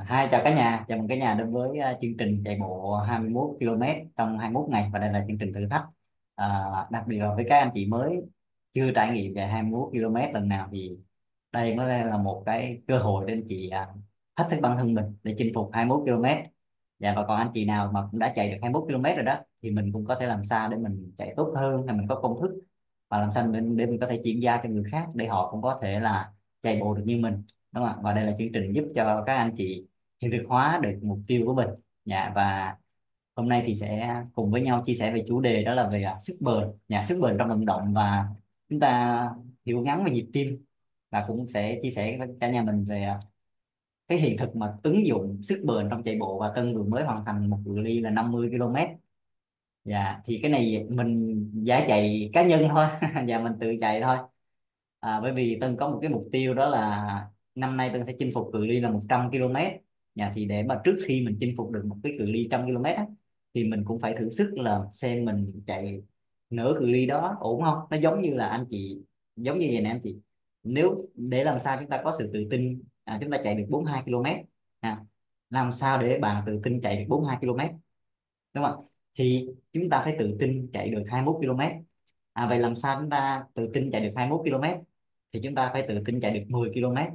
Hai, chào cả nhà, chào mừng cả nhà đến với chương trình chạy bộ 21 km trong 21 ngày, và đây là chương trình thử thách. Đặc biệt là với các anh chị mới chưa trải nghiệm chạy 21 km lần nào thì đây mới là một cái cơ hội để anh chị thách thức bản thân mình để chinh phục 21 km. Và còn anh chị nào mà cũng đã chạy được 21 km rồi đó thì mình cũng có thể làm sao để mình chạy tốt hơn, hay mình có công thức và làm sao để mình có thể chuyển giao cho người khác để họ cũng có thể là chạy bộ được như mình, đúng không ạ? Và đây là chương trình giúp cho các anh chị hiện thực hóa được mục tiêu của mình. Và hôm nay thì sẽ cùng với nhau chia sẻ về chủ đề đó là về sức bền, sức bền trong vận động, và chúng ta hiểu ngắn về nhịp tim, và cũng sẽ chia sẻ với cả nhà mình về cái hiện thực mà ứng dụng sức bền trong chạy bộ. Và Tân vừa mới hoàn thành một cự ly là 50 km. Thì cái này mình giá chạy cá nhân thôi và mình tự chạy thôi. Bởi vì Tân có một cái mục tiêu đó là năm nay Tân sẽ chinh phục cự ly là 100 km. Thì để mà trước khi mình chinh phục được một cái cự ly 100 km á, thì mình cũng phải thử sức là xem mình chạy nửa cự ly đó ổn không. Nó giống như là anh chị, giống như vậy nè anh chị, nếu để làm sao chúng ta có sự tự tin, chúng ta chạy được 42 km. Làm sao để bạn tự tin chạy được 42 km, đúng không? Thì chúng ta phải tự tin chạy được 21 km. Vậy làm sao chúng ta tự tin chạy được 21 km? Thì chúng ta phải tự tin chạy được 10 km.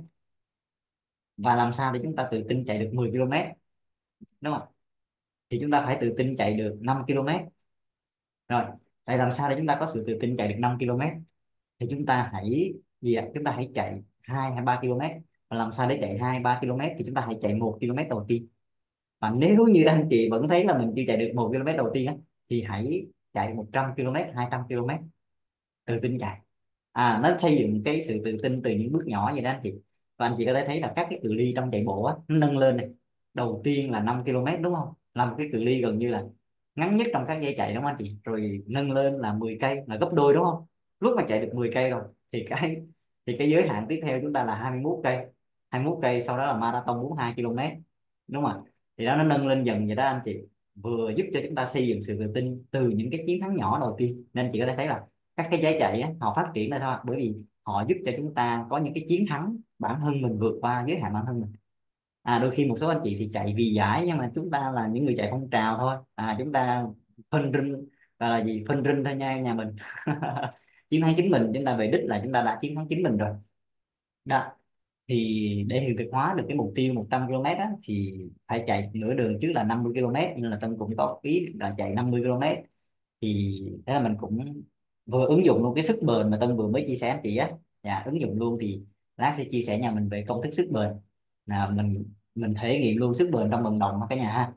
Và làm sao để chúng ta tự tin chạy được 10 km, đúng không? Thì chúng ta phải tự tin chạy được 5 km. Rồi, vậy làm sao để chúng ta có sự tự tin chạy được 5 km? Thì chúng ta hãy chúng ta hãy chạy 2 hay 3 km. Và làm sao để chạy 2 3 km thì chúng ta hãy chạy 1 km đầu tiên. Và nếu như anh chị vẫn thấy là mình chưa chạy được 1 km đầu tiên á, thì hãy chạy 100 km, 200 km, tự tin chạy. Nó xây dựng cái sự tự tin từ những bước nhỏ vậy đó anh chị. Và anh chị có thể thấy là các cái cự ly trong chạy bộ á, nó nâng lên này. Đầu tiên là 5 km, đúng không, là một cái cự ly gần như là ngắn nhất trong các dây chạy, đúng không anh chị? Rồi nâng lên là 10 cây, là gấp đôi, đúng không? Lúc mà chạy được 10 cây rồi thì cái giới hạn tiếp theo chúng ta là 21 cây. 21 cây sau đó là marathon 42 km, đúng không ạ? Thì đó, nó nâng lên dần vậy đó anh chị, vừa giúp cho chúng ta xây dựng sự tự tin từ những cái chiến thắng nhỏ đầu tiên. Nên chị có thể thấy là các cái giải chạy á, họ phát triển là sao ạ? Bởi vì họ giúp cho chúng ta có những cái chiến thắng bản thân mình, vượt qua giới hạn bản thân mình. Đôi khi một số anh chị thì chạy vì giải, nhưng mà chúng ta là những người chạy phong trào thôi. Chúng ta phân rinh, gọi là gì, phân rinh thôi nha nhà mình. Chiến thắng chính mình, chúng ta về đích là chúng ta đã chiến thắng chính mình rồi đó. Thì để hiện thực hóa được cái mục tiêu 100 km á, thì phải chạy nửa đường trước là 50 km, nên là Tân cũng có ý là chạy 50 km. Thì thế là mình cũng vừa ứng dụng luôn cái sức bền mà Tân vừa mới chia sẻ anh chị á. Ứng dụng luôn thì lát sẽ chia sẻ nhà mình về công thức sức bền, là mình thể nghiệm luôn sức bền trong vận động cả nhà ha.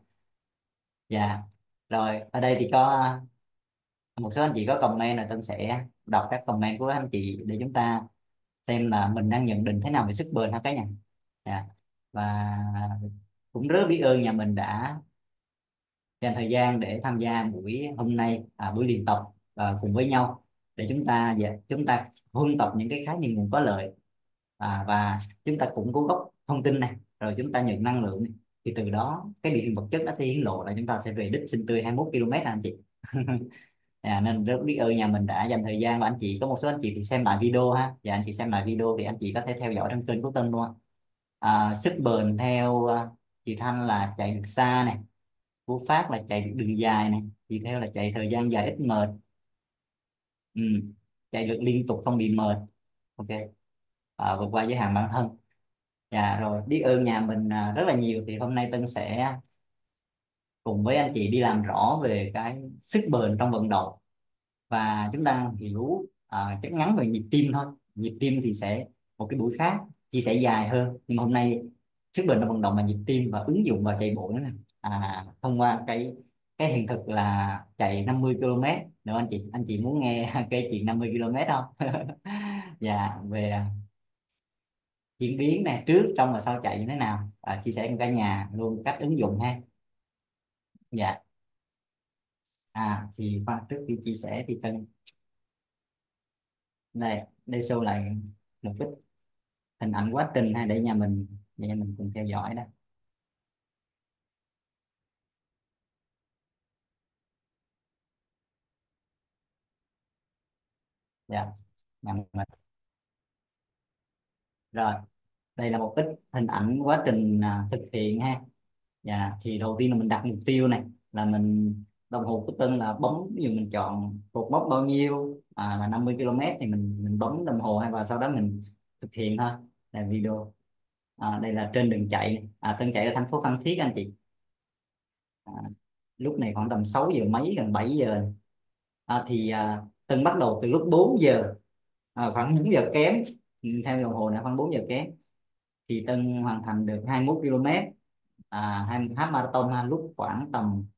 dạ Rồi ở đây thì có một số anh chị có comment, là Tân sẽ đọc các comment của anh chị để chúng ta xem là mình đang nhận định thế nào về sức bền ha cả nhà. dạ và cũng rất biết ơn nhà mình đã dành thời gian để tham gia buổi hôm nay, buổi luyện tập cùng với nhau, để chúng ta huân tập những cái khái niệm nguồn có lợi, và chúng ta củng cố gốc thông tin này, rồi chúng ta nhận năng lượng này. Thì từ đó cái điều kiện vật chất nó sẽ hiển lộ là chúng ta sẽ về đích sinh tươi 21 km anh chị. Nên rất biết ơn nhà mình đã dành thời gian. Và anh chị, có một số anh chị thì xem lại video ha. Anh chị xem lại video thì anh chị có thể theo dõi trong kênh của Tân luôn. Sức bền theo chị Thanh là chạy được xa này, của Phát là chạy được đường dài này, thì theo là chạy thời gian dài ít mệt. ừ. Chạy được liên tục không bị mệt. Ok. Vượt qua giới hạn bản thân. Rồi biết ơn nhà mình rất là nhiều. Thì hôm nay Tân sẽ cùng với anh chị đi làm rõ về cái sức bền trong vận động. Và chúng ta hiểu chắc ngắn về nhịp tim thôi. Nhịp tim thì sẽ một cái buổi khác chia sẻ dài hơn, nhưng mà hôm nay sức bền trong vận động là nhịp tim và ứng dụng vào chạy bộ nữa nè. Thông qua cái hiện thực là chạy 50 km nữa. Anh chị muốn nghe cái chuyện 50 km không? Về diễn biến nè, trước trong và sau chạy như thế nào, chia sẻ với cả nhà luôn cách ứng dụng ha. dạ thì khoan, trước khi chia sẻ thì cần đây show lại một cái hình ảnh quá trình ha, để nhà mình cùng theo dõi đó. dạ nhà mình. Rồi Đây là một ít hình ảnh quá trình thực hiện ha. Dạ, thì đầu tiên là mình đặt mục tiêu này, là mình đồng hồ của Tân là bấm, ví dụ mình chọn cột mốc bao nhiêu là 50 km thì mình bấm đồng hồ hay, và sau đó mình thực hiện thôi. Là video. Đây là trên đường chạy này. Tân chạy ở thành phố Phan Thiết anh chị. à, Lúc này khoảng tầm 6 giờ mấy, gần 7 giờ này. Tân bắt đầu từ lúc 4 giờ, khoảng 4 giờ kém. Theo đồng hồ này khoảng 4 giờ kém thì Tân hoàn thành được 21 km, hai half marathon lúc khoảng tầm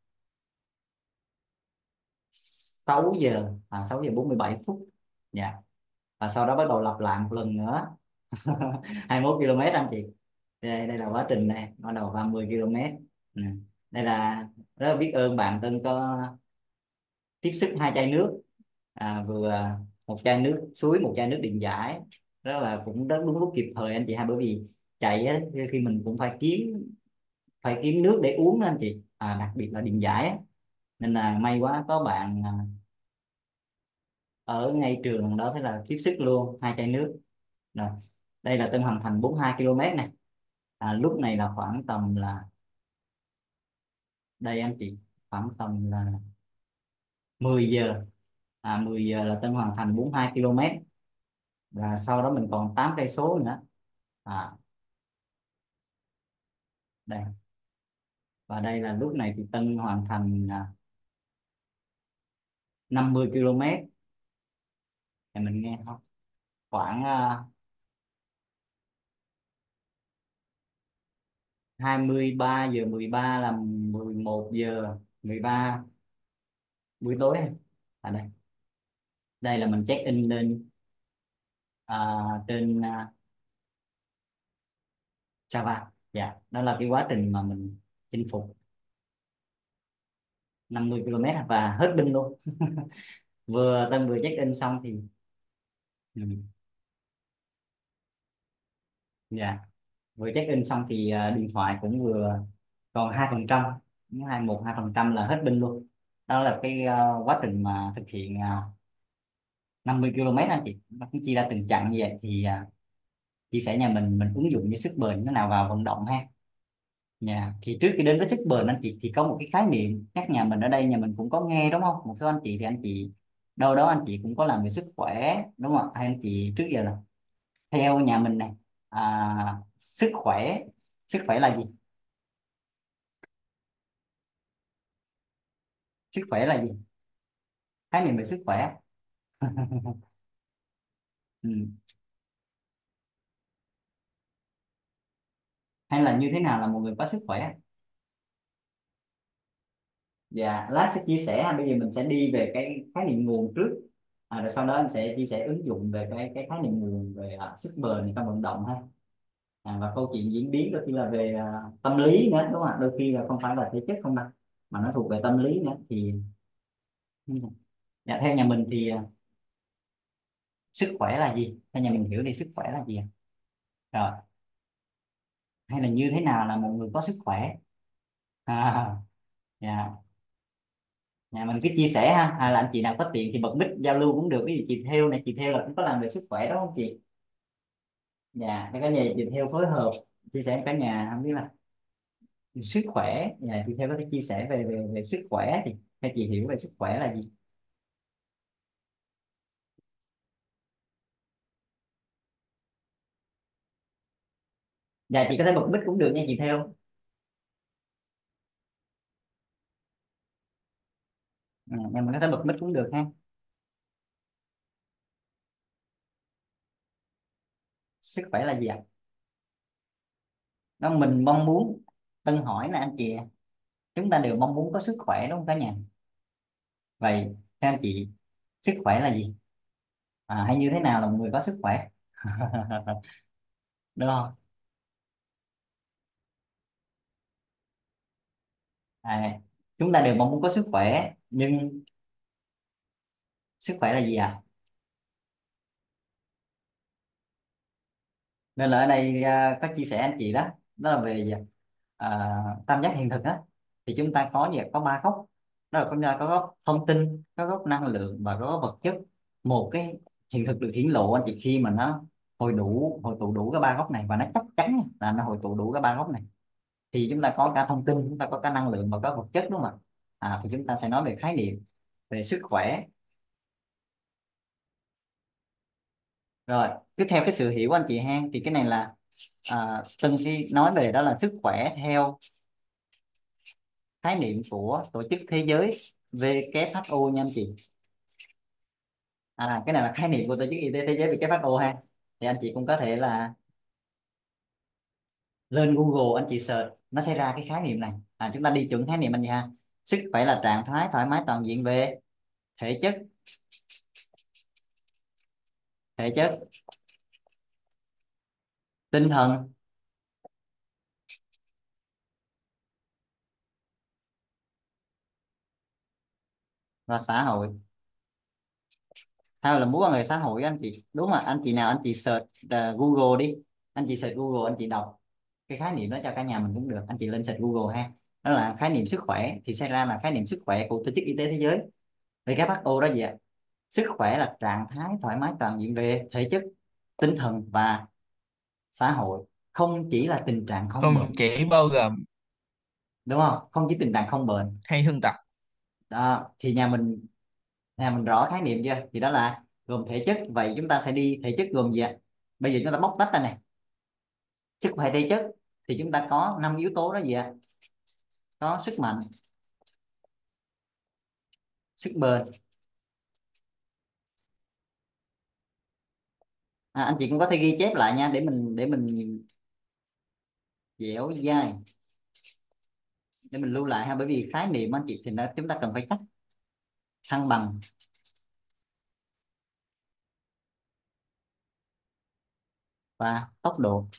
6 giờ 47 phút. Dạ. Và sau đó bắt đầu lặp lại một lần nữa. 21 km anh chị. Đây là quá trình này, bắt đầu 30 km. Ừ. Đây là rất là biết ơn bạn Tân có tiếp sức hai chai nước, vừa một chai nước suối, một chai nước điện giải. Đó là cũng rất đúng lúc kịp thời anh chị ha, bởi vì chạy á, khi mình cũng phải kiếm nước để uống á anh chị, đặc biệt là điện giải á. Nên là may quá có bạn ở ngay trường đó, thế là tiếp sức luôn hai chai nước. Rồi, đây là Tân hoàn thành 42 km này. Lúc này là khoảng tầm là, đây anh chị, khoảng tầm là 10 giờ. 10 giờ là Tân hoàn thành 42 km, và sau đó mình còn 8 cây số nữa. à, Đây, và đây là lúc này thì Tân hoàn thành 50 km. Thì mình nghe không, khoảng 23 giờ 13 là 11 giờ 13 buổi tối. Đây, đây là mình check in lên trên Java. Dạ, đó là cái quá trình mà mình chinh phục 50 km và hết pin luôn. Tân vừa check in xong thì ừ, dạ, vừa check in xong thì điện thoại cũng vừa còn 2%, 2% là hết pin luôn. Đó là cái quá trình mà thực hiện 50 km anh chị. Nó cũng chia ra từng chặng như vậy thì chia sẻ nhà mình ứng dụng cái sức bền thế nào vào vận động ha. Dạ, thì trước khi đến với sức bền anh chị, thì có một cái khái niệm các nhà mình ở đây, nhà mình cũng có nghe đúng không? Một số anh chị thì anh chị đâu đó anh chị cũng có làm về sức khỏe đúng không ạ? Hay anh chị trước giờ là theo nhà mình này, sức khỏe, sức khỏe là gì? Sức khỏe là gì? Khái niệm về sức khỏe. Ừ. Hay là như thế nào là một người có sức khỏe? Dạ, lát sẽ chia sẻ ha. Bây giờ mình sẽ đi về cái khái niệm nguồn trước, rồi sau đó em sẽ chia sẻ ứng dụng về cái khái niệm nguồn về sức bền trong vận động ha. Và câu chuyện diễn biến đôi khi là về tâm lý nữa đúng không ạ? Đôi khi là không phải là thể chất không đâu, mà nó thuộc về tâm lý nữa thì dạ, theo nhà mình thì sức khỏe là gì? Theo nhà mình hiểu thì sức khỏe là gì ạ? Rồi, hay là như thế nào là một người có sức khỏe? à, dạ. Nhà mình cứ chia sẻ ha, hay là anh chị nào có tiện thì bật mic giao lưu cũng được. Ví dụ chị theo này, chị theo là cũng có làm về sức khỏe đó không chị? Dạ, để cả nhà chị theo phối hợp chia sẻ với cả nhà, không biết là sức khỏe. Dạ, chị theo có thể chia sẻ về sức khỏe thì theo chị hiểu về sức khỏe là gì? Dạ, chị có thể bật mic cũng được nha chị theo. Nhưng mà có thể bật mic cũng được ha. Sức khỏe là gì ạ? Đó mình mong muốn, Tân hỏi nè anh chị, chúng ta đều mong muốn có sức khỏe đúng không cả nhà? Vậy theo anh chị, sức khỏe là gì? Hay như thế nào là một người có sức khỏe? Đúng không? à, chúng ta đều mong muốn có sức khỏe, nhưng sức khỏe là gì ạ? Nên là ở đây có chia sẻ anh chị đó, đó là về tam giác hiện thực á. Thì chúng ta có gì, có ba góc. Đó là có góc thông tin, có góc năng lượng và có góc vật chất. Một cái hiện thực được hiển lộ anh chị khi mà hội tụ đủ cái ba góc này, và nó chắc chắn nha, là nó hội tụ đủ cái ba góc này. Thì chúng ta có cả thông tin, chúng ta có cả năng lượng và có vật chất, đúng không ạ? Thì chúng ta sẽ nói về khái niệm về sức khỏe. Rồi tiếp theo cái sự hiểu của anh chị ha, thì cái này là từng khi nói về đó là sức khỏe theo khái niệm của tổ chức thế giới WHO nha anh chị. Cái này là khái niệm của tổ chức y tế thế giới WHO ha. Thì anh chị cũng có thể là lên Google, anh chị search nó sẽ ra cái khái niệm này. Chúng ta đi chuẩn khái niệm anh chị ha. Sức khỏe là trạng thái thoải mái toàn diện về thể chất, thể chất, tinh thần và xã hội. Theo là mối quan hệ xã hội á anh chị, đúng mà anh chị nào anh chị search Google đi, anh chị search Google, anh chị đọc cái khái niệm đó cho cả nhà mình cũng được. Anh chị lên search Google ha, đó là khái niệm sức khỏe, thì sẽ ra là khái niệm sức khỏe của tổ chức y tế thế giới WHO đó gì ạ. Sức khỏe là trạng thái thoải mái toàn diện về thể chất, tinh thần và xã hội, không chỉ là tình trạng không Không bệnh, chỉ bao gồm đúng không, không chỉ tình trạng không bệnh. hay thương tật. Đó, thì nhà mình rõ khái niệm chưa, thì đó là gồm thể chất. Vậy chúng ta sẽ đi thể chất gồm gì ạ? Bây giờ chúng ta bóc tách ra này, sức khỏe thể chất thì chúng ta có 5 yếu tố đó gì ạ? Có sức mạnh, sức bền. Anh chị cũng có thể ghi chép lại nha, để mình dẻo dai, để mình lưu lại ha, bởi vì khái niệm anh chị thì chúng ta cần phải chắc. Thăng bằng và tốc độ.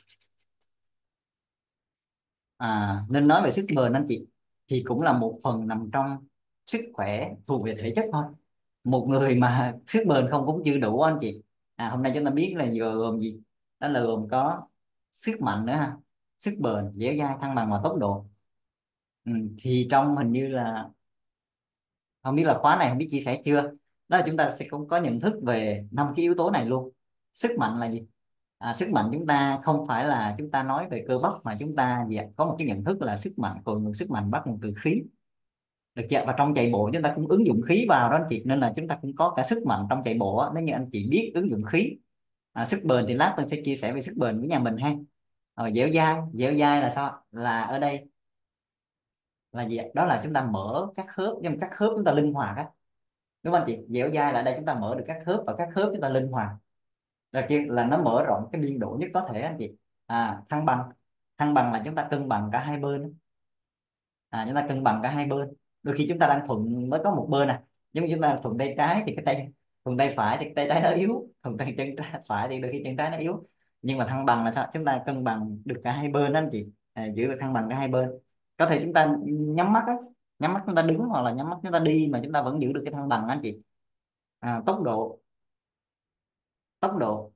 Nên nói về sức bền anh chị, thì cũng là một phần nằm trong sức khỏe thuộc về thể chất thôi. Một người mà sức bền không cũng chưa đủ anh chị. Hôm nay chúng ta biết là vừa gồm gì, đó là gồm có sức mạnh nữa ha, sức bền, dẻo dai, thăng bằng và tốc độ. Thì trong hình như là không biết là khóa này không biết chia sẻ chưa, đó là chúng ta sẽ cũng có nhận thức về 5 cái yếu tố này luôn. Sức mạnh là gì? Sức mạnh chúng ta không phải là chúng ta nói về cơ bắp, mà chúng ta có một cái nhận thức là sức mạnh, còn nguồn sức mạnh bắt nguồn từ khí, được chưa? Và trong chạy bộ chúng ta cũng ứng dụng khí vào đó anh chị, nên là chúng ta cũng có cả sức mạnh trong chạy bộ á, nếu như anh chị biết ứng dụng khí. Sức bền thì lát tôi sẽ chia sẻ về sức bền với nhà mình ha. Dẻo dai, dẻo dai là sao, là ở đây là gì ạ? Đó là chúng ta mở các khớp, nhưng mà các khớp chúng ta linh hoạt á, đúng không anh chị? Dẻo dai là ở đây chúng ta mở được các khớp, và các khớp chúng ta linh hoạt, là kia là nó mở rộng cái biên độ nhất có thể anh chị. Thăng bằng, thăng bằng là chúng ta cân bằng cả hai bên. Chúng ta cân bằng cả hai bên. Đôi khi chúng ta đang thuận mới có một bên giống như chúng ta thuận tay trái thì cái tay, thuận tay phải thì cái tay trái nó yếu, thuận tay chân trái, phải thì đôi khi chân trái nó yếu. Nhưng mà thăng bằng là sao? Chúng ta cân bằng được cả hai bên đó anh chị. Giữ được thăng bằng cả hai bên. Có thể chúng ta nhắm mắt á, nhắm mắt chúng ta đứng, hoặc là nhắm mắt chúng ta đi, mà chúng ta vẫn giữ được cái thăng bằng đó anh chị. Tốc độ, tốc độ,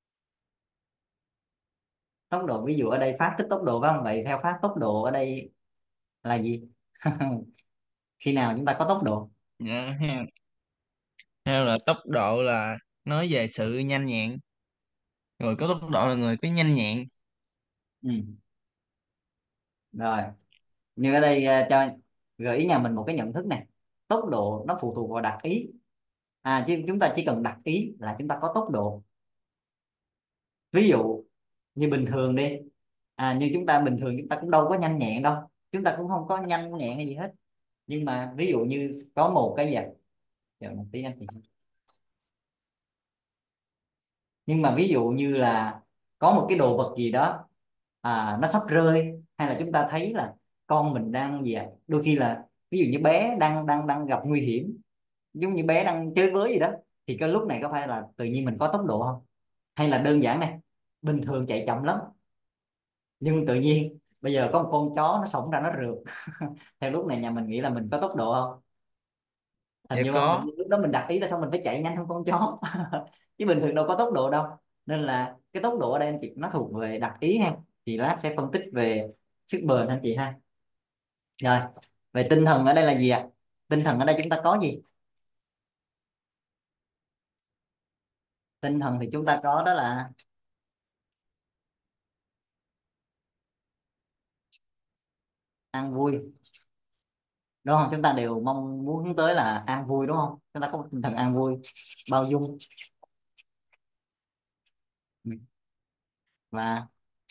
tốc độ, ví dụ ở đây phát thích tốc độ phải không? Vậy theo phát tốc độ ở đây là gì? Khi nào chúng ta có tốc độ? Dạ, theo là tốc độ là nói về sự nhanh nhẹn, người có tốc độ là người có nhanh nhẹn. Ừ. Rồi, như ở đây cho gợi ý nhà mình một cái nhận thức này, tốc độ nó phụ thuộc vào đặc ý. Chứ chúng ta chỉ cần đặc ý là chúng ta có tốc độ. Ví dụ như bình thường đi, như chúng ta bình thường chúng ta cũng đâu có nhanh nhẹn đâu, chúng ta cũng không có nhanh nhẹn hay gì hết. Nhưng mà ví dụ như có một cái gì ạ? Chờ một tí anh chị. Nhưng mà ví dụ như là có một cái đồ vật gì đó, nó sắp rơi, hay là chúng ta thấy là con mình đang gì ạ, đôi khi là ví dụ như bé đang đang đang gặp nguy hiểm, giống như bé đang chơi với gì đó, thì cái lúc này có phải là tự nhiên mình có tốc độ không? Hay là đơn giản này, bình thường chạy chậm lắm, nhưng tự nhiên bây giờ có một con chó nó xổng ra nó rượt, theo lúc này nhà mình nghĩ là mình có tốc độ không? Hình Dạ như không, tự có. nhiên lúc đó mình đặt ý là thôi mình phải chạy nhanh hơn con chó, chứ bình thường đâu có tốc độ đâu. Nên là cái tốc độ ở đây anh chị nó thuộc về đặc ý ha, thì lát sẽ phân tích về sức bền anh chị ha. Rồi, về tinh thần ở đây là gì ạ? Tinh thần ở đây chúng ta có gì? Tinh thần thì chúng ta có đó là An vui đúng không? Chúng ta đều mong muốn hướng tới là an vui đúng không? Chúng ta có một tinh thần an vui, bao dung, ừ, và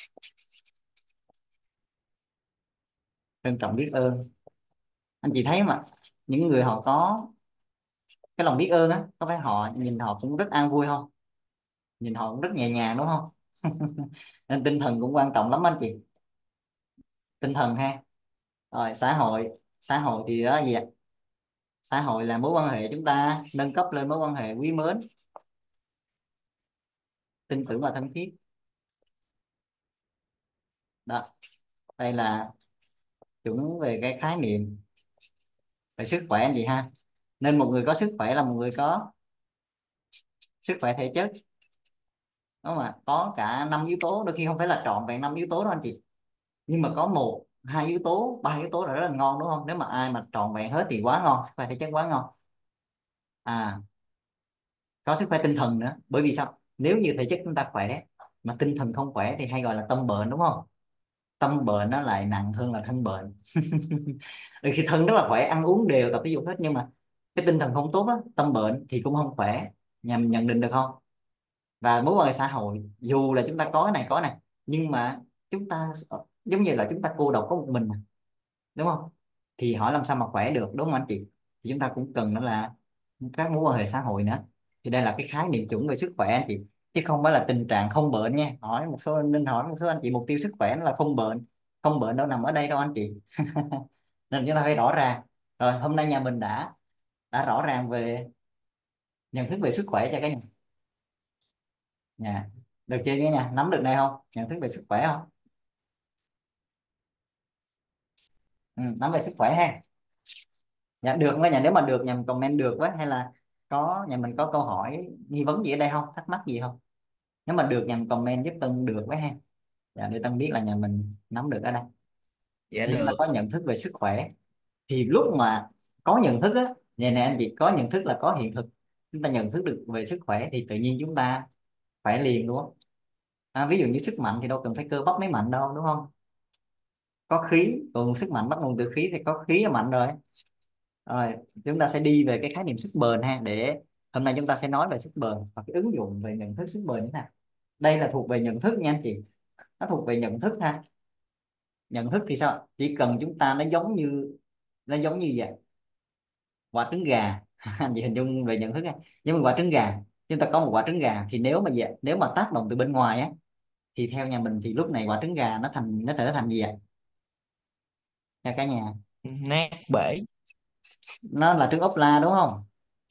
trân trọng biết ơn. Anh chị thấy mà, những người họ có cái lòng biết ơn á, có phải họ nhìn họ cũng rất an vui không? Nhìn họ cũng rất nhẹ nhàng đúng không? Nên tinh thần cũng quan trọng lắm anh chị. Tinh thần ha. Rồi xã hội thì đó gì ạ? Xã hội là mối quan hệ chúng ta nâng cấp lên mối quan hệ quý mến, tin tưởng và thân thiết. Đó, đây là chuẩn về cái khái niệm về sức khỏe anh chị ha. Nên một người có sức khỏe là một người có sức khỏe thể chất, đúng không ạ? Có cả năm yếu tố, đôi khi không phải là trọn vẹn năm yếu tố đâu anh chị, nhưng mà có một hai yếu tố, ba yếu tố là rất là ngon đúng không? Nếu mà ai mà trọn vẹn hết thì quá ngon, sức khỏe thể chất quá ngon. À, có sức khỏe tinh thần nữa, bởi vì sao? Nếu như thể chất chúng ta khỏe mà tinh thần không khỏe thì hay gọi là tâm bệnh đúng không? Tâm bệnh nó lại nặng hơn là thân bệnh. Đôi khi thân rất là khỏe, ăn uống đều, tập thể dục hết, nhưng mà cái tinh thần không tốt á, tâm bệnh thì cũng không khỏe. Nhà mình nhận định được không? Và mối quan hệ xã hội dù là chúng ta có cái này có này, nhưng mà chúng ta giống như là chúng ta cô độc có một mình mà, đúng không? Thì hỏi làm sao mà khỏe được, đúng không anh chị? Thì chúng ta cũng cần đó là các mối quan hệ xã hội nữa. Thì đây là cái khái niệm chuẩn về sức khỏe anh chị, chứ không phải là tình trạng không bệnh nha. Hỏi một số, nên hỏi một số anh chị, mục tiêu sức khỏe nó là không bệnh. Không bệnh đâu nằm ở đây đâu anh chị. Nên chúng ta phải rõ ràng. Rồi hôm nay nhà mình đã rõ ràng về nhận thức về sức khỏe cho cả nhà. Nhà được chưa nhé, nhà nắm được này không, nhận thức về sức khỏe không? Ừ, nắm về sức khỏe ha. Dạ được không cả nhà? Nếu mà được nhà mình comment được với, hay là có nhà mình có câu hỏi nghi vấn gì ở đây không, thắc mắc gì không? Nếu mà được nhà mình comment giúp Tân được với ha. Dạ, để Tân biết là nhà mình nắm được ở đây. Dạ Thì chúng ta được. có nhận thức về sức khỏe, thì lúc mà có nhận thức á, vậy nè anh chị, có nhận thức là có hiện thực. Chúng ta nhận thức được về sức khỏe thì tự nhiên chúng ta khỏe liền luôn. Ví dụ như sức mạnh thì đâu cần phải cơ bắp mới mạnh đâu đúng không? Có khí, còn sức mạnh bắt nguồn từ khí thì có khí là mạnh rồi. Rồi chúng ta sẽ đi về cái khái niệm sức bền ha, để hôm nay chúng ta sẽ nói về sức bền và cái ứng dụng về nhận thức sức bền như thế nào. Đây là thuộc về nhận thức nha anh chị, nó thuộc về nhận thức ha. Nhận thức thì sao? Chỉ cần chúng ta nó giống như vậy, quả trứng gà. Anh chị hình dung về nhận thức ha. Nhưng mà quả trứng gà, chúng ta có một quả trứng gà, thì nếu mà tác động từ bên ngoài á, thì theo nhà mình thì lúc này quả trứng gà nó trở thành gì ạ? Theo cả nhà, Nát bể. nó là trứng ốp la đúng không?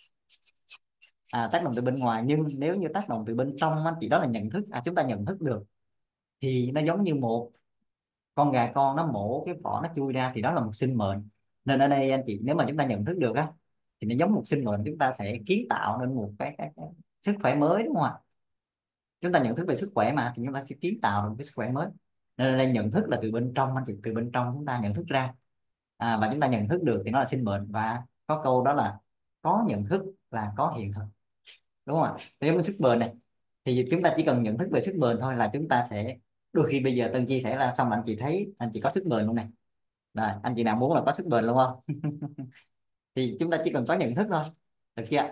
Tác động từ bên ngoài, nhưng nếu như tác động từ bên trong á, thì đó là nhận thức. Chúng ta nhận thức được, thì nó giống như một con gà con nó mổ cái vỏ nó chui ra, thì đó là một sinh mệnh. Nên ở đây anh chị, nếu mà chúng ta nhận thức được á, thì nó giống một sinh mệnh, chúng ta sẽ kiến tạo nên một cái sức khỏe mới đúng không ạ? Chúng ta nhận thức về sức khỏe mà, thì chúng ta sẽ kiến tạo được cái sức khỏe mới. Nên ở đây nhận thức là từ bên trong anh chị, từ bên trong chúng ta nhận thức ra. Và chúng ta nhận thức được thì nó là sinh mệnh, và có câu đó là có nhận thức là có hiện thực, đúng không ạ? Thì giống như sức bền này, thì chúng ta chỉ cần nhận thức về sức bền thôi là chúng ta sẽ, đôi khi bây giờ Tân chia sẻ là xong là anh chị thấy anh chị có sức bền luôn này. Rồi anh chị nào muốn là có sức bền luôn không? Thì chúng ta chỉ cần có nhận thức thôi, được chưa?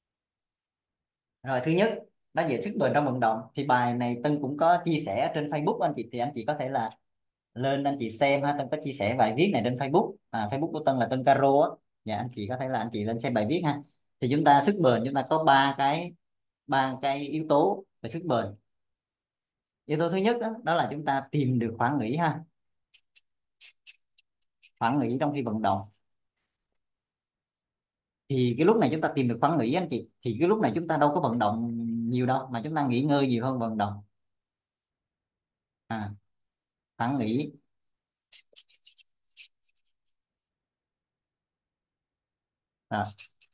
Rồi thứ nhất, đó về sức bền trong vận động, thì bài này Tân cũng có chia sẻ trên Facebook anh chị, thì anh chị có thể là lên anh chị xem ha. Tân có chia sẻ bài viết này trên Facebook, Facebook của Tân là Tân Caro á. Dạ anh chị có thể là anh chị lên xem bài viết ha. Thì chúng ta sức bền, chúng ta có ba cái yếu tố về sức bền. Yếu tố thứ nhất đó là chúng ta tìm được khoảng nghỉ ha, khoảng nghỉ trong khi vận động. Thì cái lúc này chúng ta tìm được khoảng nghỉ anh chị, thì cái lúc này chúng ta đâu có vận động nhiều đâu, mà chúng ta nghỉ ngơi nhiều hơn vận động. à, Khoảng nghỉ. à,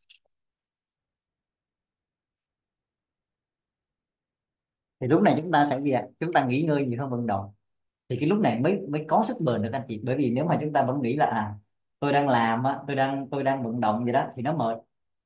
thì lúc này chúng ta sẽ gì ạ? Chúng ta nghỉ ngơi nhiều hơn vận động, thì cái lúc này mới mới có sức bền được anh chị. Bởi vì nếu mà chúng ta vẫn nghĩ là tôi đang làm á, tôi đang vận động vậy đó thì nó mệt.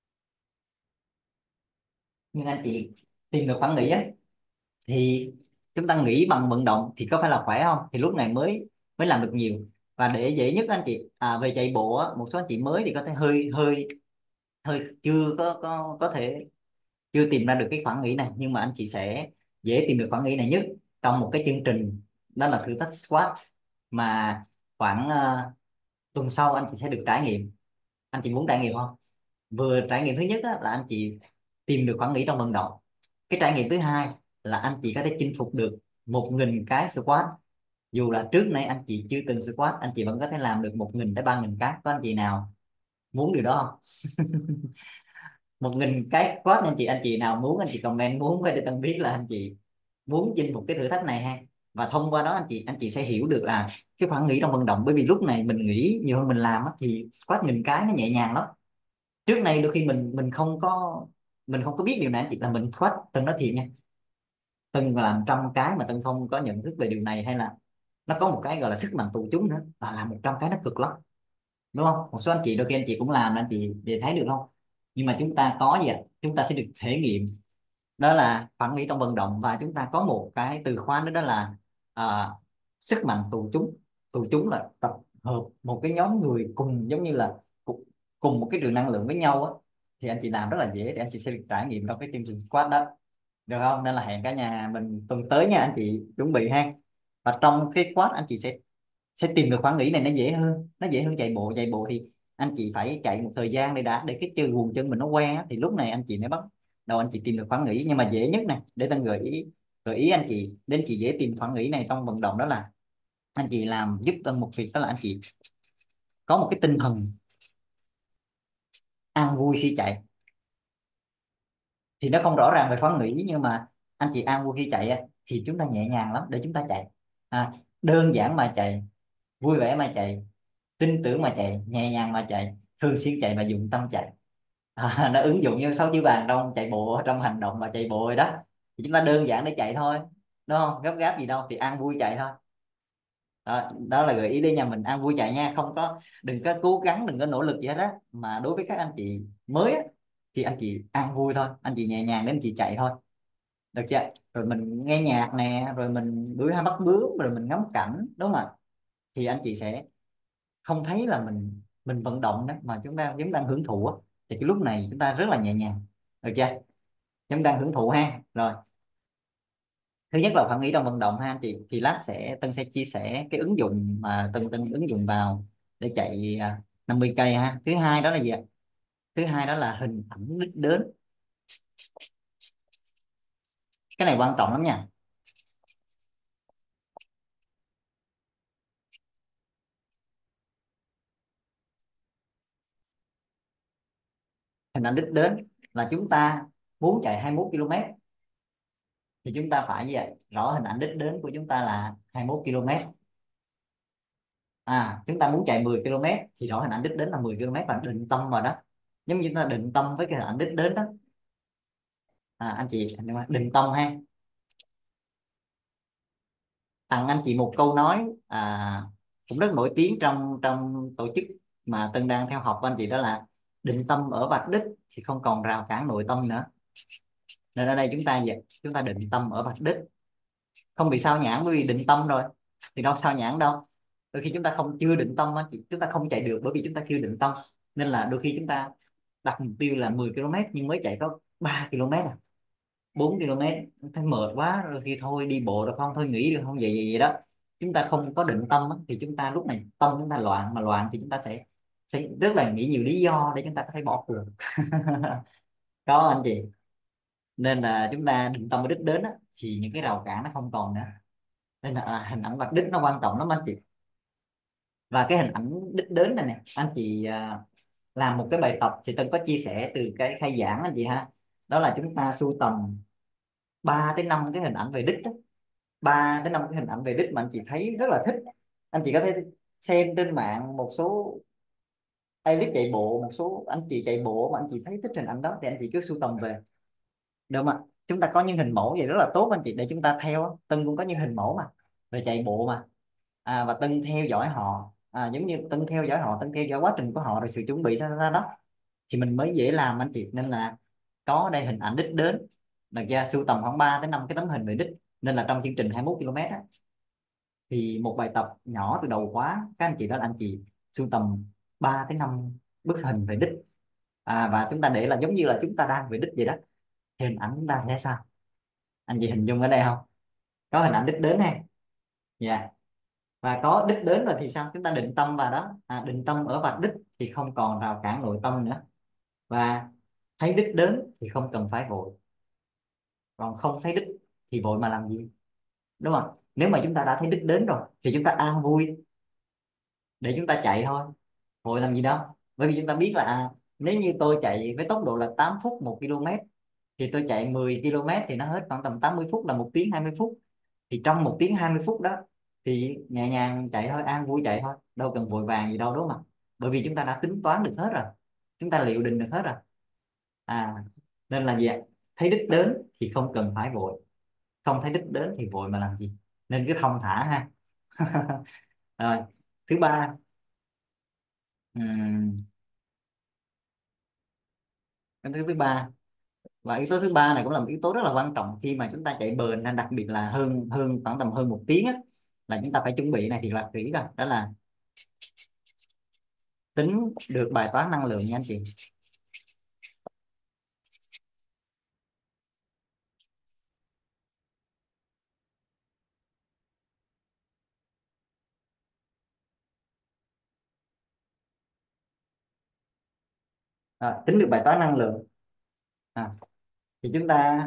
Nhưng anh chị tìm được khoảng nghỉ á, thì chúng ta nghĩ bằng vận động thì có phải là khỏe không? Thì lúc này mới mới làm được nhiều. Và để dễ nhất anh chị về chạy bộ á, một số anh chị mới thì có thể hơi hơi hơi chưa có thể chưa tìm ra được cái khoảng nghỉ này, nhưng mà anh chị sẽ dễ tìm được khoảng nghỉ này nhất trong một cái chương trình, đó là thử thách squat, mà khoảng tuần sau anh chị sẽ được trải nghiệm. Anh chị muốn trải nghiệm không? Vừa trải nghiệm thứ nhất á, là anh chị tìm được khoảng nghỉ trong vận động. Cái trải nghiệm thứ hai là anh chị có thể chinh phục được 1.000 cái squat. Dù là trước nay anh chị chưa từng squat, anh chị vẫn có thể làm được 1.000 tới 3.000 cái. Có anh chị nào muốn điều đó không? 1.000 cái squat anh chị nào muốn, anh chị comment muốn với để Tân biết là anh chị muốn chinh phục cái thử thách này ha. Và thông qua đó anh chị sẽ hiểu được là cái khoảng nghỉ trong vận động, bởi vì lúc này mình nghĩ nhiều hơn mình làm á, thì squat 1.000 cái nó nhẹ nhàng lắm. Trước này đôi khi mình không có biết điều này anh chị, là mình squat. Tân nói thiệt nha, Tân làm 100 cái mà Tân không có nhận thức về điều này, hay là nó có một cái gọi là sức mạnh tụ chúng nữa, là làm 100 cái nó cực lắm, đúng không? Một số anh chị đôi khi anh chị cũng làm, anh chị để thấy được không? Nhưng mà chúng ta có gì ạ? Chúng ta sẽ được thể nghiệm, đó là quản lý trong vận động, và chúng ta có một cái từ khóa nữa, đó là à, sức mạnh tụ chúng. Tụ chúng là tập hợp một cái nhóm người cùng, giống như là cùng một cái đường năng lượng với nhau á, thì anh chị làm rất là dễ, để anh chị sẽ được trải nghiệm trong cái chương trình squat đó, được không? Nên là hẹn cả nhà mình tuần tới nha, anh chị chuẩn bị ha. Và trong cái squat anh chị sẽ tìm được khoảng nghỉ này, nó dễ hơn chạy bộ. Chạy bộ thì anh chị phải chạy một thời gian để cái chân, guồng chân mình nó quen á, thì lúc này anh chị mới bắt đầu anh chị tìm được khoảng nghỉ. Nhưng mà dễ nhất nè, để Tân gợi ý anh chị, đến chị dễ tìm khoảng nghỉ này trong vận động, đó là anh chị làm giúp Tân một việc, đó là anh chị có một cái tinh thần an vui khi chạy. Thì nó không rõ ràng về khoảng nghỉ, nhưng mà anh chị an vui khi chạy á, thì chúng ta nhẹ nhàng lắm để chúng ta chạy. Đơn giản mà chạy, vui vẻ mà chạy, tin tưởng mà chạy, nhẹ nhàng mà chạy, thường xuyên chạy và dụng tâm chạy. Nó ứng dụng như 6 chữ vàng trong chạy bộ, trong hành động và chạy bộ rồi đó. Thì chúng ta đơn giản để chạy thôi, đúng không? Gấp gáp gì đâu, thì ăn vui chạy thôi. Đó là gợi ý để nhà mình ăn vui chạy nha, không có, đừng có cố gắng, đừng có nỗ lực gì hết á. Mà đối với các anh chị mới á, thì anh chị ăn vui thôi, anh chị nhẹ nhàng để anh chị chạy thôi, được chưa? Rồi mình nghe nhạc nè, rồi mình đuổi hai bắt bướm, rồi mình ngắm cảnh, đúng không ạ? Thì anh chị sẽ không thấy là mình vận động đó, mà chúng ta giống đang hưởng thụ á. Thì cái lúc này chúng ta rất là nhẹ nhàng, được chưa? Giống đang hưởng thụ ha. Rồi, thứ nhất là khoảng nghĩ trong vận động ha anh chị, thì lát Tân sẽ chia sẻ cái ứng dụng mà Tân Tân ứng dụng vào để chạy 50 cây ha. Thứ hai đó là gì ạ? Thứ hai đó là hình ảnh đích đến. Cái này quan trọng lắm nha. Hình ảnh đích đến là chúng ta muốn chạy 21 km, thì chúng ta phải gì ạ? Rõ hình ảnh đích đến của chúng ta là 21 km. Chúng ta muốn chạy 10 km thì rõ hình ảnh đích đến là 10 km, và định tâm vào đó. Giống như chúng ta định tâm với cái hình ảnh đích đến đó. Anh chị định tâm ha. Tặng anh chị một câu nói cũng rất nổi tiếng trong trong tổ chức mà Tân đang theo học của anh chị, đó là định tâm ở vạch đích thì không còn rào cản nội tâm nữa. Nên ở đây chúng ta định tâm ở vạch đích, không bị sao nhãng, bởi vì định tâm rồi thì đâu sao nhãng đâu. Đôi khi chúng ta chưa định tâm á chị, chúng ta không chạy được bởi vì chúng ta chưa định tâm. Nên là đôi khi chúng ta đặt mục tiêu là 10 km nhưng mới chạy có 3 km, 4 km, thấy mệt quá rồi thì thôi đi bộ được không, thôi nghỉ được không, vậy vậy vậy đó. Chúng ta không có định tâm á, thì chúng ta lúc này tâm chúng ta loạn, mà loạn thì chúng ta sẽ rất là nghĩ nhiều lý do để chúng ta có thể bỏ cuộc. Có anh chị. Nên là chúng ta định tâm ở đích đến á, thì những cái rào cản nó không còn nữa. Nên là hình ảnh vạch đích nó quan trọng lắm anh chị. Và cái hình ảnh đích đến này nè, anh chị làm một cái bài tập thì Tân có chia sẻ từ cái khai giảng anh chị ha. Đó là chúng ta sưu tầm 3 tới 5 cái hình ảnh về đích đó. 3 đến 5 cái hình ảnh về đích mà anh chị thấy rất là thích. Anh chị có thể xem trên mạng một số elite chạy bộ, một số anh chị chạy bộ mà anh chị thấy thích hình ảnh đó, thì anh chị cứ sưu tầm về, được không ạ? Chúng ta có những hình mẫu vậy rất là tốt anh chị, để chúng ta theo. Tân cũng có những hình mẫu mà về chạy bộ mà. Và Tân theo dõi họ, giống như Tân theo dõi họ, Tân theo dõi quá trình của họ, rồi sự chuẩn bị sao đó, thì mình mới dễ làm anh chị. Nên là có đây hình ảnh đích đến, được chưa? Sưu tầm khoảng 3 tới 5 cái tấm hình về đích. Nên là trong chương trình 21 km á, thì một bài tập nhỏ từ đầu khóa các anh chị đó là anh chị sưu tầm 3 tới 5 bức hình về đích, và chúng ta để là giống như là chúng ta đang về đích vậy đó. Hình ảnh chúng ta sẽ sao, anh chị hình dung ở đây không? Có hình ảnh đích đến ha. Dạ. Và có đích đến rồi thì sao, chúng ta định tâm vào đó, định tâm ở vạch đích thì không còn rào cản nội tâm nữa. Và thấy đích đến thì không cần phải vội, còn không thấy đích thì vội mà làm gì, đúng không? Nếu mà chúng ta đã thấy đích đến rồi thì chúng ta an vui để chúng ta chạy thôi, vội làm gì đâu. Bởi vì chúng ta biết là nếu như tôi chạy với tốc độ là 8 phút 1 km, thì tôi chạy 10 km thì nó hết khoảng tầm 80 phút là 1 tiếng 20 phút. Thì trong 1 tiếng 20 phút đó thì nhẹ nhàng chạy thôi, an vui chạy thôi, đâu cần vội vàng gì đâu, đúng không? Bởi vì chúng ta đã tính toán được hết rồi, chúng ta liệu định được hết rồi. à Nên là gì ạ? Thấy đích đến thì không cần phải vội, không thấy đích đến thì vội mà làm gì, nên cứ thong thả ha. Rồi, thứ ba, ừm, cái thứ thứ ba và yếu tố thứ ba này cũng là một yếu tố rất là quan trọng khi mà chúng ta chạy bền, nên đặc biệt là hơn hơn khoảng tầm hơn 1 tiếng á, là chúng ta phải chuẩn bị này thì là kỹ rồi, đó là tính được bài toán năng lượng nha anh chị. Tính được bài toán năng lượng, à, thì chúng ta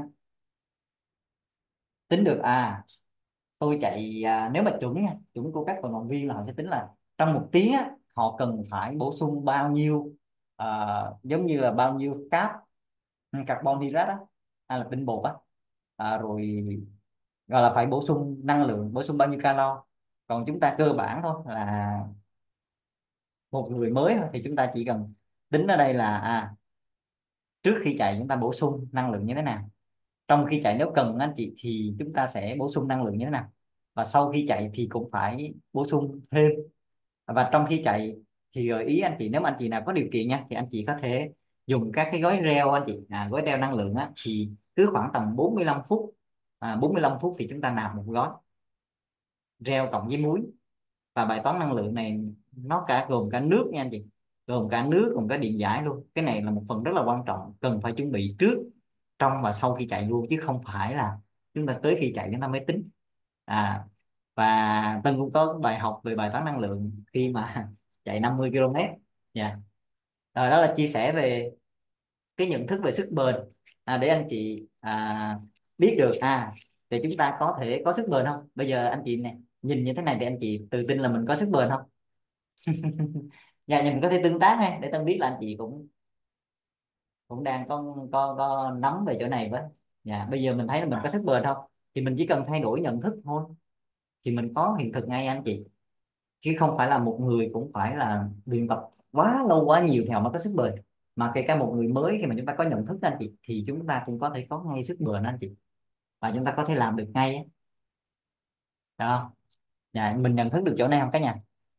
tính được, tôi chạy, nếu mà chuẩn nha, chuẩn của các vận động viên là họ sẽ tính là trong 1 tiếng á, họ cần phải bổ sung bao nhiêu, giống như là bao nhiêu carbon hydrate á, hay là tinh bột á, rồi gọi là phải bổ sung năng lượng, bổ sung bao nhiêu calo. Còn chúng ta cơ bản thôi là một người mới thôi, thì chúng ta chỉ cần tính ở đây là trước khi chạy chúng ta bổ sung năng lượng như thế nào, trong khi chạy nếu cần anh chị thì chúng ta sẽ bổ sung năng lượng như thế nào, và sau khi chạy thì cũng phải bổ sung thêm. Và trong khi chạy thì gợi ý anh chị, nếu mà anh chị nào có điều kiện nha, thì anh chị có thể dùng các cái gói reo anh chị, gói reo năng lượng á, thì cứ khoảng tầm 45 phút, 45 phút thì chúng ta nạp một gói reo cộng với muối. Và bài toán năng lượng này nó gồm cả nước nha anh chị, gồm cả nước, gồm cả điện giải luôn. Cái này là một phần rất là quan trọng, cần phải chuẩn bị trước, trong và sau khi chạy luôn, chứ không phải là chúng ta tới khi chạy chúng ta mới tính. à và Tân cũng có bài học về bài toán năng lượng khi mà chạy 50 km. Dạ. Rồi, đó là chia sẻ về cái nhận thức về sức bền, để anh chị biết được, để chúng ta có thể có sức bền không. Bây giờ anh chị nè, nhìn như thế này thì anh chị tự tin là mình có sức bền không? Dạ, nhưng mình có thể tương tác ha, để Tân biết là anh chị cũng cũng đang có nắm về chỗ này với. Dạ, bây giờ mình thấy là mình có sức bền không, thì mình chỉ cần thay đổi nhận thức thôi, thì mình có hiện thực ngay anh chị. Chứ không phải là một người cũng phải là luyện tập quá lâu quá nhiều thì họ mới có sức bền, mà kể cả một người mới khi mà chúng ta có nhận thức anh chị, thì chúng ta cũng có thể có ngay sức bền anh chị, và chúng ta có thể làm được ngay á. Được không? Dạ, mình nhận thức được chỗ này không cả nhà?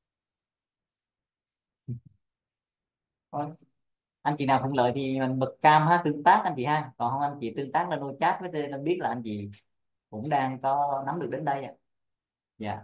Thôi, anh chị nào thuận lợi thì mình bật cam ha, tương tác anh chị ha, còn không anh chị tương tác lên đôi chat với tên, anh biết là anh chị cũng đang có nắm được đến đây ạ. Dạ.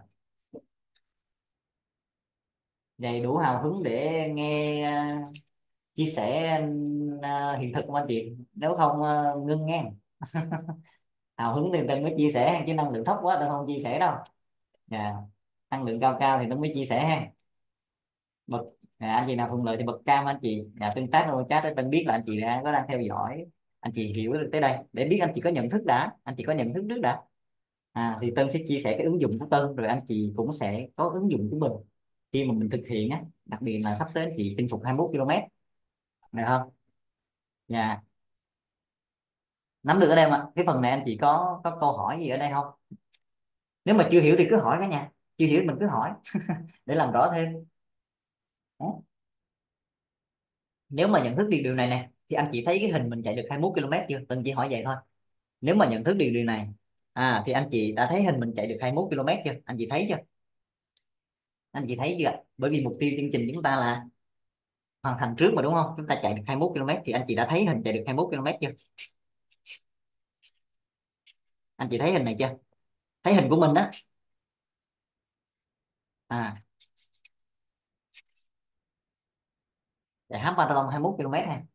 Vậy đủ hào hứng để nghe chia sẻ hiện thực của anh chị, nếu không ngưng nghe. Hào hứng thì Tân mới chia sẻ, chứ năng lượng thấp quá Tân không chia sẻ đâu. Dạ. Năng lượng cao cao thì Tân mới chia sẻ ha. Bật, anh chị nào thuận lợi thì bật cam anh chị, tương tác trong chat để Tân biết là anh chị có đang theo dõi, anh chị hiểu được tới đây, để biết anh chị có nhận thức đã, anh chị có nhận thức trước đã. Thì Tân sẽ chia sẻ cái ứng dụng của Tân, rồi anh chị cũng sẽ có ứng dụng của mình khi mà mình thực hiện á, đặc biệt là sắp tới anh chị chinh phục 21 km, được không? Dạ. Nắm được ở đây mà, cái phần này anh chị có câu hỏi gì ở đây không? Nếu mà chưa hiểu thì cứ hỏi cả nhà, chưa hiểu mình cứ hỏi để làm rõ thêm. Đó. Nếu mà nhận thức được điều này nè, thì anh chị thấy cái hình mình chạy được 21 km chưa? Từng chỉ hỏi vậy thôi. Nếu mà nhận thức được điều này, thì anh chị đã thấy hình mình chạy được 21 km chưa? Anh chị thấy chưa? Anh chị thấy chưa? Bởi vì mục tiêu chương trình chúng ta là hoàn thành trước mà, đúng không? Chúng ta chạy được 21 km thì anh chị đã thấy hình chạy được 21 km chưa? Anh chị thấy hình này chưa? Thấy hình của mình á. À, chạy half marathon 21 km ha.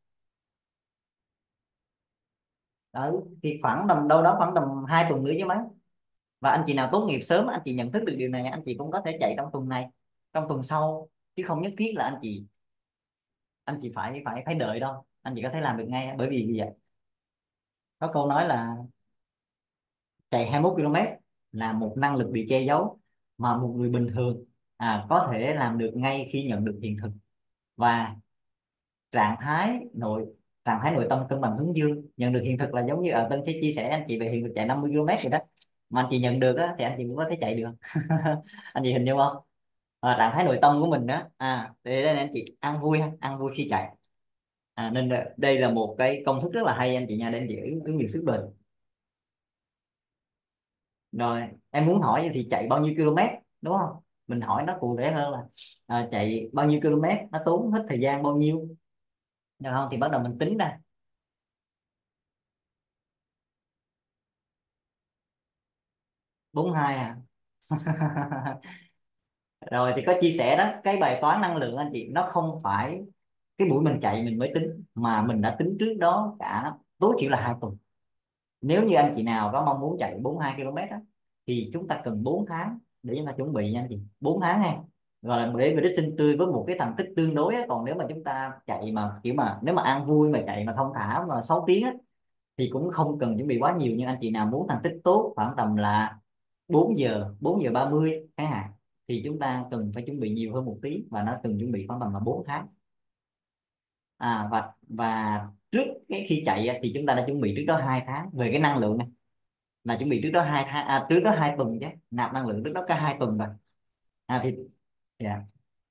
Ừ, thì khoảng tầm đâu đó khoảng tầm 2 tuần nữa chứ mấy. Và anh chị nào tốt nghiệp sớm, anh chị nhận thức được điều này, anh chị cũng có thể chạy trong tuần này, trong tuần sau, chứ không nhất thiết là anh chị phải phải phải đợi đâu, anh chị có thể làm được ngay. Bởi vì gì vậy, có câu nói là chạy 21 km là một năng lực bị che giấu mà một người bình thường có thể làm được ngay khi nhận được hiện thực. Và trạng thái nội trạng thái nội tâm cân bằng hướng dương nhận được hiện thực là giống như ở Tân sẽ chia sẻ anh chị về hiện thực chạy 50 km rồi đó, mà anh chị nhận được á, thì anh chị cũng có thể chạy được. Anh chị hình dung không? Trạng thái nội tâm của mình đó, để đây này anh chị ăn vui ha, ăn vui khi chạy. Nên đây là một cái công thức rất là hay anh chị nha, để anh chị ứng dụng sức bền. Rồi em muốn hỏi thì chạy bao nhiêu km, đúng không? Mình hỏi nó cụ thể hơn là chạy bao nhiêu km, nó tốn hết thời gian bao nhiêu, được không? Thì bắt đầu mình tính ra. 42 à? Rồi thì có chia sẻ đó, cái bài toán năng lượng anh chị, nó không phải cái buổi mình chạy mình mới tính, mà mình đã tính trước đó cả tối thiểu là 2 tuần. Nếu như anh chị nào có mong muốn chạy 42 km á, thì chúng ta cần 4 tháng để chúng ta chuẩn bị nha anh chị, 4 tháng ha, gọi là để về đích sinh tươi với một cái thành tích tương đối á. Còn nếu mà chúng ta chạy mà kiểu mà nếu mà ăn vui mà chạy mà thong thả mà 6 tiếng á, thì cũng không cần chuẩn bị quá nhiều. Nhưng anh chị nào muốn thành tích tốt khoảng tầm là 4 giờ 30 chẳng hạn, thì chúng ta cần phải chuẩn bị nhiều hơn một tí, và nó cần chuẩn bị khoảng tầm là 4 tháng. Và trước cái khi chạy á, thì chúng ta đã chuẩn bị trước đó 2 tháng về cái năng lượng này, là chuẩn bị trước đó 2 tháng, trước đó 2 tuần chứ, nạp năng lượng trước đó cả 2 tuần rồi. Thì dạ.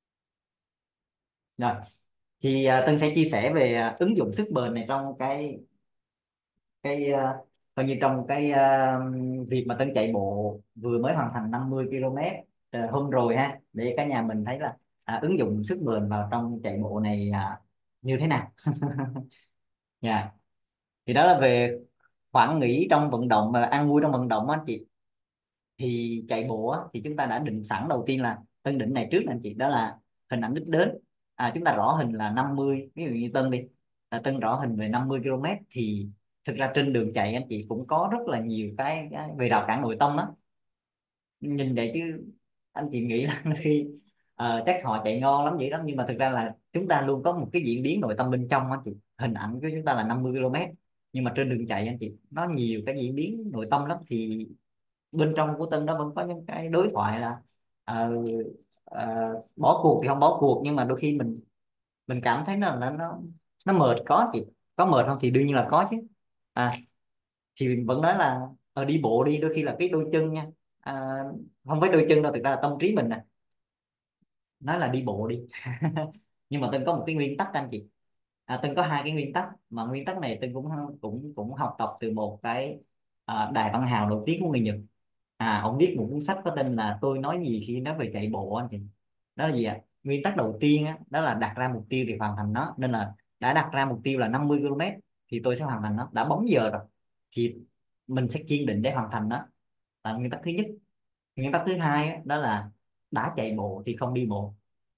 Rồi thì Tân sẽ chia sẻ về ứng dụng sức bền này trong cái coi như trong cái việc mà Tân chạy bộ vừa mới hoàn thành 50 km hôm rồi ha, để cả nhà mình thấy là ứng dụng sức bền vào trong chạy bộ này như thế nào. Dạ. Thì đó là về khoảng nghỉ trong vận động và ăn vui trong vận động á anh chị. Thì chạy bộ á, thì chúng ta đã định sẵn đầu tiên là Tân định này trước nè anh chị, đó là hình ảnh đích đến. Chúng ta rõ hình là 50, ví dụ như Tân đi, là Tân rõ hình về 50 km. Thì thực ra trên đường chạy anh chị cũng có rất là nhiều cái về rào cản nội tâm á, nhìn vậy chứ anh chị nghĩ là khi chắc họ chạy ngon lắm vậy đó, nhưng mà thực ra là chúng ta luôn có một cái diễn biến nội tâm bên trong anh chị. Hình ảnh của chúng ta là 50 km, nhưng mà trên đường chạy anh chị nó nhiều cái diễn biến nội tâm lắm. Thì bên trong của Tân nó vẫn có những cái đối thoại là ờ, bỏ cuộc thì không bỏ cuộc, nhưng mà đôi khi mình cảm thấy nó mệt. Có chị, có mệt không thì đương nhiên là có chứ. à, thì mình vẫn nói là đi bộ đi, đôi khi là cái đôi chân nha. à, Không phải đôi chân đâu, thực ra là tâm trí mình nè, nói là đi bộ đi. Nhưng mà Tân có một cái nguyên tắc anh chị. Tân có hai cái nguyên tắc, mà nguyên tắc này Tân cũng cũng cũng học tập từ một cái đại văn hào nổi tiếng của người Nhật. Ông viết một cuốn sách có tên là Tôi nói gì khi nói về chạy bộ anh chị. Đó là gì ạ? Nguyên tắc đầu tiên á, đó là đặt ra mục tiêu thì hoàn thành nó. Nên là đã đặt ra mục tiêu là 50 km thì tôi sẽ hoàn thành nó, đã bấm giờ rồi thì mình sẽ kiên định để hoàn thành nó, là nguyên tắc thứ nhất. Nguyên tắc thứ hai á, đó là đã chạy bộ thì không đi bộ,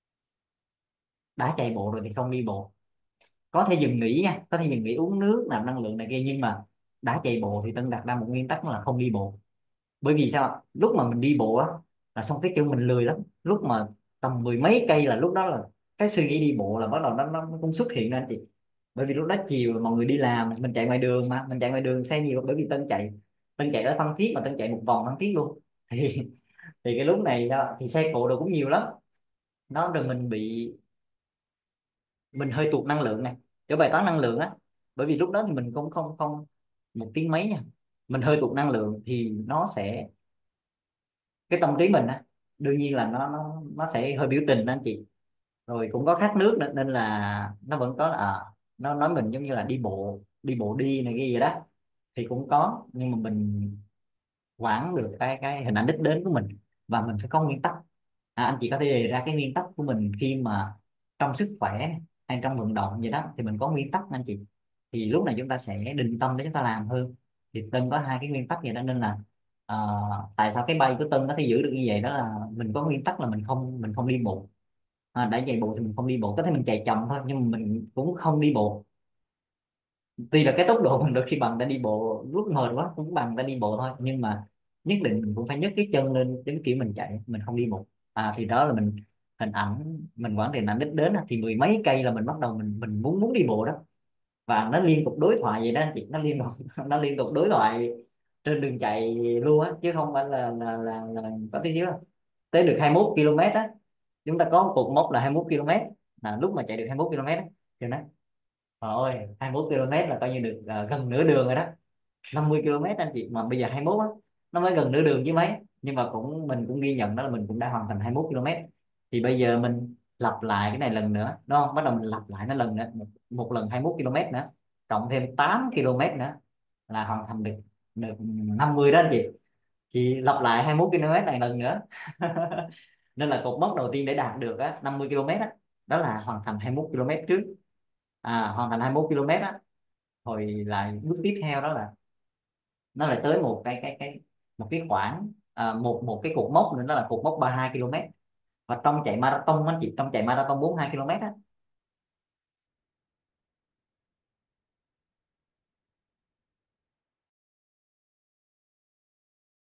đã chạy bộ rồi thì không đi bộ. Có thể dừng nghỉ nha, có thể dừng nghỉ uống nước làm năng lượng này kia, nhưng mà đã chạy bộ thì Tân đặt ra một nguyên tắc là không đi bộ. Bởi vì sao ạ? Lúc mà mình đi bộ á, là xong cái chân mình lười lắm. Lúc mà tầm mười mấy cây là lúc đó là cái suy nghĩ đi bộ là bắt đầu nó cũng xuất hiện ra anh chị. Bởi vì lúc đó chiều là mọi người đi làm, mình chạy ngoài đường, mà mình chạy ngoài đường xe nhiều. Bởi vì Tân chạy ở Phan Thiết, mà Tân chạy một vòng Phan Thiết luôn. Thì cái lúc này thì xe cộ đồ cũng nhiều lắm. Nó rồi mình hơi tụt năng lượng này, cái bài toán năng lượng á. Bởi vì lúc đó thì mình cũng không không 1 tiếng mấy nha, mình hơi tụt năng lượng thì nó sẽ, cái tâm trí mình á, đương nhiên là nó sẽ hơi biểu tình đó anh chị. Rồi cũng có khát nước nữa, nên là nó vẫn có là nó nói mình giống như là đi bộ đi này kia vậy đó. Thì cũng có, nhưng mà mình quản được cái hình ảnh đích đến của mình, và mình phải có nguyên tắc. Anh chị có thể đề ra cái nguyên tắc của mình khi mà trong sức khỏe hay trong vận động vậy đó, thì mình có nguyên tắc anh chị. Thì lúc này chúng ta sẽ định tâm để chúng ta làm hơn. Thì Tân có hai cái nguyên tắc vậy đó, nên là À, tại sao cái bay của Tân nó phải giữ được như vậy, đó là mình có nguyên tắc là mình không đi bộ. Đã chạy bộ thì mình không đi bộ, có thể mình chạy chậm thôi nhưng mà mình cũng không đi bộ. Tuy là cái tốc độ mình đôi khi bằng ta đi bộ, lúc mệt quá cũng bằng ta đi bộ thôi, nhưng mà nhất định mình cũng phải nhấc cái chân lên giống kiểu mình chạy, mình không đi bộ. Thì đó là mình, hình ảnh mình quãng hình ảnh đích đến á, thì mười mấy cây là mình bắt đầu mình muốn muốn đi bộ đó. Và nó liên tục đối thoại vậy đó anh chị, nó liên tục nó liên tục đối thoại trên đường chạy luôn á, chứ không phải là có tí xíu đâu. Tới được 21 km á, chúng ta có một cột mốc là 21 km, là lúc mà chạy được 21 km á, thì nó rồi 21 km là coi như được gần nửa đường rồi đó. 50 km anh chị, mà bây giờ 21 á, nó mới gần nửa đường chứ mấy. Nhưng mà mình cũng ghi nhận đó là mình cũng đã hoàn thành 21 km. Thì bây giờ mình lặp lại cái này lần nữa đúng không, bắt đầu mình lặp lại nó lần nữa, một lần 21 km nữa, cộng thêm 8 km nữa là hoàn thành được được 50 đó anh chị. Thì lặp lại 21 km này lần nữa. Nên là cột mốc đầu tiên để đạt được á 50 km á, đó là hoàn thành 21 km trước. Hoàn thành 21 km á, rồi lại bước tiếp theo đó là nó lại tới một một cái khoảng, một cái cột mốc nữa, đó là cột mốc 32 km. Và trong chạy marathon anh chị, trong chạy marathon 42 km á,